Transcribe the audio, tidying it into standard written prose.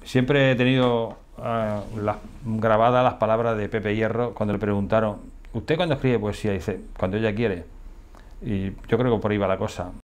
siempre he tenido grabadas las palabras de Pepe Hierro cuando le preguntaron, ¿usted cuándo escribe poesía? Dice, cuando ella quiere. Y yo creo que por ahí va la cosa.